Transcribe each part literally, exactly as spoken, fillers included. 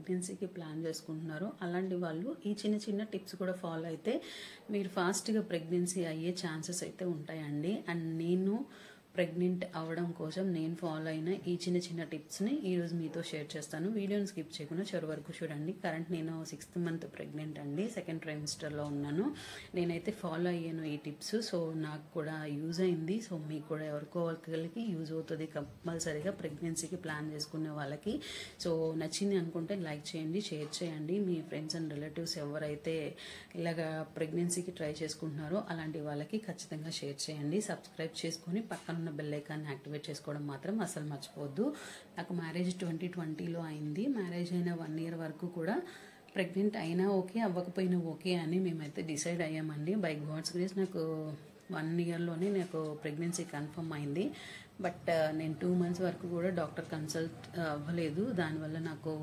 ప్రెగ్నెన్సీకి plan చేసుకుంటున్నారో అలాంటి వాళ్ళు ఈ చిన్న చిన్న టిప్స్ కూడా ఫాలో అయితే మీరు ఫాస్ట్గా ప్రెగ్నెన్సీ అయ్యే ఛాన్సెస్ అయితే ఉంటాయండి. అండ్ నేను ప్రెగ్నెంట్ అవ్వడం కోసం నేను ఫాలో అయిన ఈ చిన్న చిన్న టిప్స్ని ఈరోజు మీతో షేర్ చేస్తాను. వీడియోని స్కిప్ చేయకుండా చివరి వరకు చూడండి. కరెంట్ నేను సిక్స్త్ మంత్ ప్రెగ్నెంట్ అండి, సెకండ్ ట్రైమిస్టర్లో ఉన్నాను. నేనైతే ఫాలో అయ్యాను ఈ టిప్స్. సో నాకు కూడా యూజ్ అయింది. సో మీకు కూడా ఎవరికో ఒకరికి యూజ్ అవుతుంది కంపల్సరీగా ప్రెగ్నెన్సీకి ప్లాన్ చేసుకునే వాళ్ళకి. సో నచ్చింది అనుకుంటే లైక్ చేయండి, షేర్ చేయండి. మీ ఫ్రెండ్స్ అండ్ రిలేటివ్స్ ఎవరైతే ఇలాగ ప్రెగ్నెన్సీకి ట్రై చేసుకుంటున్నారో అలాంటి వాళ్ళకి ఖచ్చితంగా షేర్ చేయండి. సబ్స్క్రైబ్ చేసుకొని పక్కన ఉన్న బెల్ ఐకాన్ని యాక్టివేట్ చేసుకోవడం మాత్రం అసలు మర్చిపోవద్దు. నాకు మ్యారేజ్ ట్వంటీ ట్వంటీలో అయింది. మ్యారేజ్ అయిన వన్ ఇయర్ వరకు కూడా ప్రెగ్నెంట్ అయినా ఓకే, అవ్వకపోయినా ఓకే అని మేమైతే డిసైడ్ అయ్యామండి. బై గాడ్స్ గ్రేస్ నాకు వన్ ఇయర్లోనే నాకు ప్రెగ్నెన్సీ కన్ఫర్మ్ అయింది. బట్ నేను టూ మంత్స్ వరకు కూడా డాక్టర్ కన్సల్ట్ అవ్వలేదు. దానివల్ల నాకు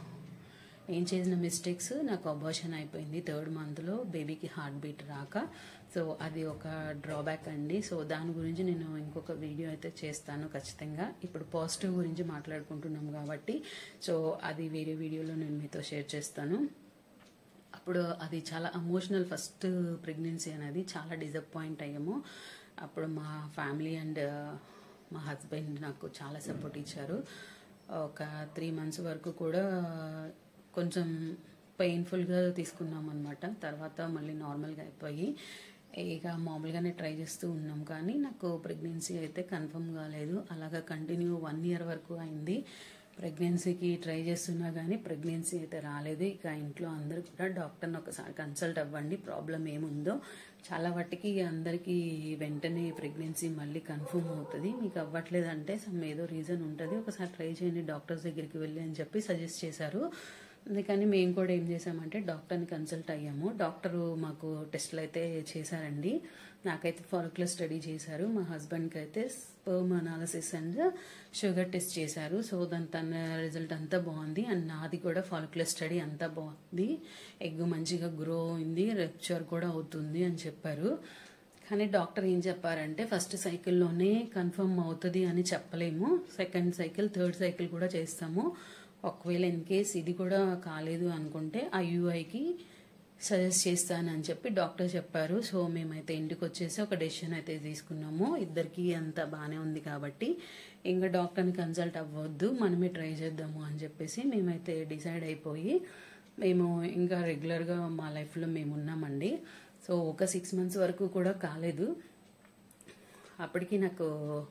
ఏం చేసిన మిస్టేక్స్, నాకు అబార్షన్ అయిపోయింది థర్డ్ మంత్లో, బేబీకి హార్ట్ బీట్ రాక. సో అది ఒక డ్రాబ్యాక్ అండి. సో దాని గురించి నేను ఇంకొక వీడియో అయితే చేస్తాను ఖచ్చితంగా. ఇప్పుడు పాజిటివ్ గురించి మాట్లాడుకుంటున్నాం కాబట్టి సో అది వేరే వీడియోలో నేను మీతో షేర్ చేస్తాను. అప్పుడు అది చాలా ఎమోషనల్ ఫస్ట్ ప్రెగ్నెన్సీ అనేది, చాలా డిసప్పాయింట్ అయ్యాము. అప్పుడు మా ఫ్యామిలీ అండ్ మా హస్బెండ్ నాకు చాలా సపోర్ట్ ఇచ్చారు. ఒక త్రీ మంత్స్ వరకు కూడా కొంచెం పెయిన్ఫుల్గా తీసుకున్నాం అనమాట. తర్వాత మళ్ళీ నార్మల్గా అయిపోయి ఇక మామూలుగానే ట్రై చేస్తూ ఉన్నాం. కానీ నాకు ప్రెగ్నెన్సీ అయితే కన్ఫర్మ్ కాలేదు. అలాగా కంటిన్యూ వన్ ఇయర్ వరకు అయింది. ప్రెగ్నెన్సీకి ట్రై చేస్తున్నా కానీ ప్రెగ్నెన్సీ అయితే రాలేదు. ఇక ఇంట్లో అందరూ కూడా డాక్టర్ని ఒకసారి కన్సల్ట్ అవ్వండి, ప్రాబ్లం ఏముందో. చాలా వాటికి అందరికీ వెంటనే ప్రెగ్నెన్సీ మళ్ళీ కన్ఫర్మ్ అవుతుంది. మీకు అవ్వట్లేదంటే సమ్ ఏదో రీజన్ ఉంటుంది, ఒకసారి ట్రై చేయండి డాక్టర్స్ దగ్గరికి వెళ్ళి అని చెప్పి సజెస్ట్ చేశారు. అందుకని మేము కూడా ఏం చేసామంటే డాక్టర్ని కన్సల్ట్ అయ్యాము. డాక్టరు మాకు టెస్టులు అయితే చేశారండి. నాకైతే ఫాలిక్యులర్ స్టడీ చేశారు, మా హస్బెండ్కి అయితే sperm analysis and sugar test చేశారు. సో దాని తన రిజల్ట్ అంతా బాగుంది. అండ్ నాది కూడా ఫాలిక్యులర్ స్టడీ అంతా బాగుంది, ఎగ్ మంచిగా గ్రో అయింది, రప్చర్ కూడా అవుతుంది అని చెప్పారు. కానీ డాక్టర్ ఏం చెప్పారంటే ఫస్ట్ సైకిల్లోనే కన్ఫర్మ్ అవుతుంది అని చెప్పలేము, సెకండ్ సైకిల్ థర్డ్ సైకిల్ కూడా చేస్తాము. ఒకవేళ ఇన్ కేస్ ఇది కూడా కాలేదు అనుకుంటే ఐయుఐకి సజెస్ట్ చేస్తానని చెప్పి డాక్టర్ చెప్పారు. సో మేమైతే ఇంటికి వచ్చేసి ఒక డెసిషన్ అయితే తీసుకున్నాము. ఇద్దరికి అంత బాగానే ఉంది కాబట్టి ఇంకా డాక్టర్ని కన్సల్ట్ అవ్వద్దు, మనమే ట్రై చేద్దాము అని చెప్పేసి మేమైతే డిసైడ్ అయిపోయి మేము ఇంకా రెగ్యులర్గా మా లైఫ్లో మేము ఉన్నామండి. సో ఒక సిక్స్ మంత్స్ వరకు కూడా కాలేదు. అప్పటికి నాకు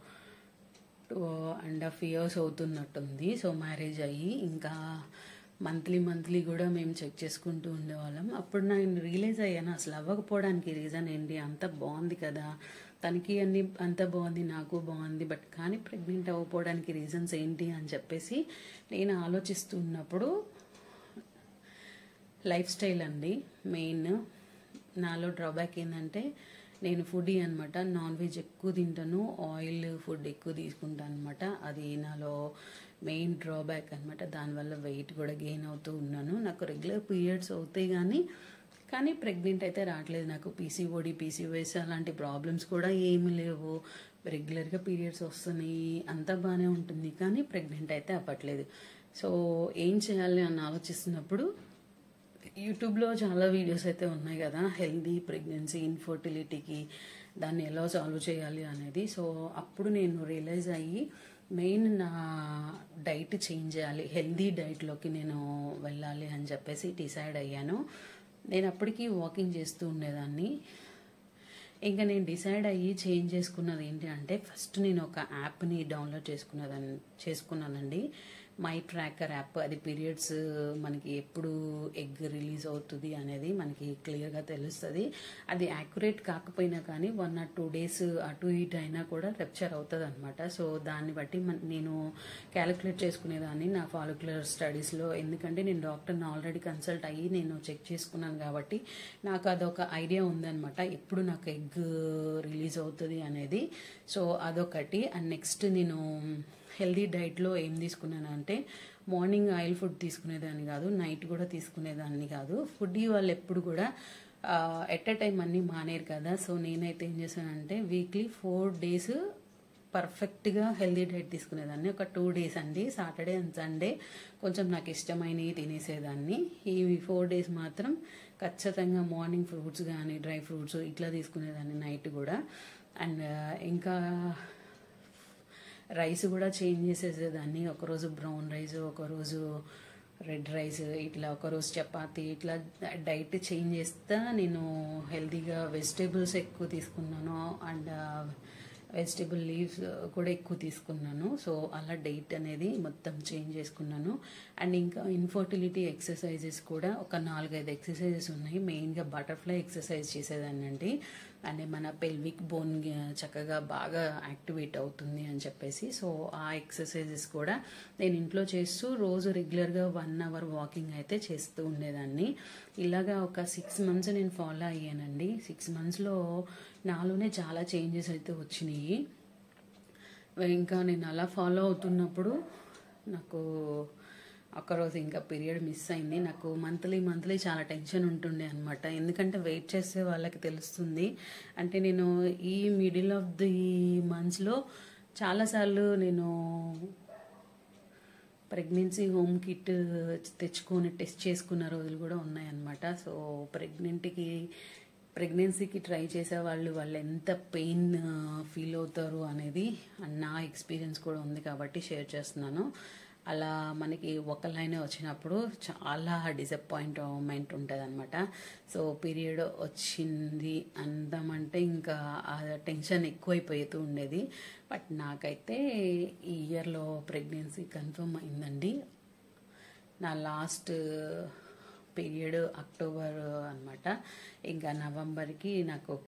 టూ అండ్ హాఫ్ ఇయర్స్ అవుతున్నట్టుంది. సో మ్యారేజ్ అయ్యి ఇంకా మంత్లీ మంత్లీ కూడా మేము చెక్ చేసుకుంటూ ఉండేవాళ్ళం. అప్పుడు నేను రియలైజ్ అయ్యాను అసలు అవ్వకపోవడానికి రీజన్ ఏంటి, అంత బాగుంది కదా, తనకి అన్ని అంత బాగుంది, నాకు బాగుంది, బట్ కానీ ప్రెగ్నెంట్ అవ్వకపోవడానికి రీజన్స్ ఏంటి అని చెప్పేసి నేను ఆలోచిస్తున్నప్పుడు లైఫ్ స్టైల్ అండి మెయిన్. నాలో డ్రాబ్యాక్ ఏంటంటే నేను ఫుడీ అనమాట, నాన్ వెజ్ ఎక్కువ తింటాను, ఆయిల్ ఫుడ్ ఎక్కువ తీసుకుంటాను అనమాట. అది నాలో మెయిన్ డ్రాబ్యాక్ అనమాట. దానివల్ల వెయిట్ కూడా గెయిన్ అవుతూ ఉన్నాను. నాకు రెగ్యులర్ పీరియడ్స్ అవుతాయి కానీ కానీ ప్రెగ్నెంట్ అయితే రావట్లేదు. నాకు పీసీఓడి పీసీఓఎస్ అలాంటి ప్రాబ్లమ్స్ కూడా ఏమీ లేవు. రెగ్యులర్గా పీరియడ్స్ వస్తున్నాయి, అంతా బాగానే ఉంటుంది, కానీ ప్రెగ్నెంట్ అయితే అవ్వట్లేదు. సో ఏం చేయాలి అని ఆలోచిస్తున్నప్పుడు యూట్యూబ్లో చాలా వీడియోస్ అయితే ఉన్నాయి కదా, హెల్దీ ప్రెగ్నెన్సీ ఇన్ఫర్టిలిటీకి దాన్ని ఎలా సాల్వ్ చేయాలి అనేది. సో అప్పుడు నేను రియలైజ్ అయ్యి మెయిన్ నా డైట్ చేంజ్ చేయాలి, హెల్దీ డైట్లోకి నేను వెళ్ళాలి అని చెప్పేసి డిసైడ్ అయ్యాను. నేను అప్పటికి వాకింగ్ చేస్తూ ఉండేదాన్ని. ఇంకా నేను డిసైడ్ అయ్యి చేంజ్ చేసుకున్నది ఏంటి అంటే ఫస్ట్ నేను ఒక యాప్ని డౌన్లోడ్ చేసుకున్నదాన్ని చేసుకున్నానండి, మై ట్రాకర్ యాప్. అది పీరియడ్స్ మనకి ఎప్పుడు ఎగ్ రిలీజ్ అవుతుంది అనేది మనకి క్లియర్గా తెలుస్తుంది. అది యాక్యురేట్ కాకపోయినా కానీ వన్ ఆర్ టూ డేస్ అటు ఇటు అయినా కూడా రప్చర్ అవుతుంది అనమాట. సో దాన్ని బట్టి నేను క్యాలిక్యులేట్ చేసుకునేదాన్ని నా ఫాలిక్యులర్ స్టడీస్లో. ఎందుకంటే నేను డాక్టర్ని ఆల్రెడీ కన్సల్ట్ అయ్యి నేను చెక్ చేసుకున్నాను కాబట్టి నాకు అదొక ఐడియా ఉందన్నమాట, ఎప్పుడు నాకు ఎగ్ రిలీజ్ అవుతుంది అనేది. సో అదొకటి. అండ్ నెక్స్ట్ నేను హెల్దీ డైట్లో ఏం తీసుకున్నాను అంటే మార్నింగ్ ఆయిల్ ఫుడ్ తీసుకునేదాన్ని కాదు, నైట్ కూడా తీసుకునేదాన్ని కాదు. ఫుడ్ వాళ్ళు ఎప్పుడు కూడా ఎట్ ఎ టైం అన్నీ మానేరు కదా. సో నేనైతే ఏం చేశానంటే వీక్లీ ఫోర్ డేస్ పర్ఫెక్ట్గా హెల్దీ డైట్ తీసుకునేదాన్ని. ఒక టూ డేస్ అండి, సాటర్డే అండ్ సండే కొంచెం నాకు ఇష్టమైనవి తినేసేదాన్ని. ఈ ఫోర్ డేస్ మాత్రం ఖచ్చితంగా మార్నింగ్ ఫ్రూట్స్ కానీ డ్రై ఫ్రూట్స్ ఇట్లా తీసుకునేదాన్ని, నైట్ కూడా. అండ్ ఇంకా రైస్ కూడా చేంజ్ చేసేసేదాన్ని. ఒకరోజు బ్రౌన్ రైస్, ఒకరోజు రెడ్ రైస్, ఇట్లా ఒకరోజు చపాతీ, ఇట్లా డైట్ చేంజ్ చేస్తా నేను హెల్తీగా వెజిటేబుల్స్ ఎక్కువ తీసుకున్నాను అండ్ వెజిటేబుల్ లీవ్స్ కూడా ఎక్కువ తీసుకున్నాను. సో అలా డైట్ అనేది మొత్తం చేంజ్ చేసుకున్నాను. అండ్ ఇంకా ఇన్ఫర్టిలిటీ ఎక్సర్సైజెస్ కూడా ఒక నాలుగైదు ఎక్సర్సైజెస్ ఉన్నాయి. మెయిన్గా బటర్ఫ్లై ఎక్సర్సైజ్ చేసేదాన్ని అండి. అంటే మన పెల్విక్ బోన్ చక్కగా బాగా యాక్టివేట్ అవుతుంది అని చెప్పేసి, సో ఆ ఎక్సర్సైజెస్ కూడా నేను ఇంట్లో చేస్తూ రోజు రెగ్యులర్గా వన్ అవర్ వాకింగ్ అయితే చేస్తూ ఉండేదాన్ని. ఇలాగా ఒక సిక్స్ మంత్స్ నేను ఫాలో అయ్యానండి. సిక్స్ మంత్స్లో నాలోనే చాలా చేంజెస్ అయితే వచ్చినాయి. ఇంకా నేను అలా ఫాలో అవుతున్నప్పుడు నాకు ఒకరోజు ఇంకా పీరియడ్ మిస్ అయింది. నాకు మంత్లీ మంత్లీ చాలా టెన్షన్ ఉంటుండే అనమాట. ఎందుకంటే వెయిట్ చేసే వాళ్ళకి తెలుస్తుంది. అంటే నేను ఈ మిడిల్ ఆఫ్ ది మంత్స్లో చాలాసార్లు నేను ప్రెగ్నెన్సీ హోమ్ కిట్ తెచ్చుకొని టెస్ట్ చేసుకున్న రోజులు కూడా ఉన్నాయన్నమాట. సో ప్రెగ్నెంట్కి ప్రెగ్నెన్సీకి ట్రై చేసే వాళ్ళు వాళ్ళు ఎంత పెయిన్ ఫీల్ అవుతారు అనేది నా ఎక్స్పీరియన్స్ కూడా ఉంది కాబట్టి షేర్ చేస్తున్నాను. అలా మనకి ఒక లైన్ వచ్చినప్పుడు చాలా డిసప్పాయింట్మెంట్ ఉంటుంది అనమాట. సో పీరియడ్ వచ్చింది అందామంటే ఇంకా ఆ టెన్షన్ ఎక్కువైపోతూ ఉండేది. బట్ నాకైతే ఈ ఇయర్లో ప్రెగ్నెన్సీ కన్ఫర్మ్ అయిందండి. నా లాస్ట్ పీరియడ్ అక్టోబర్ అనమాట. ఇంకా నవంబర్కి నాకు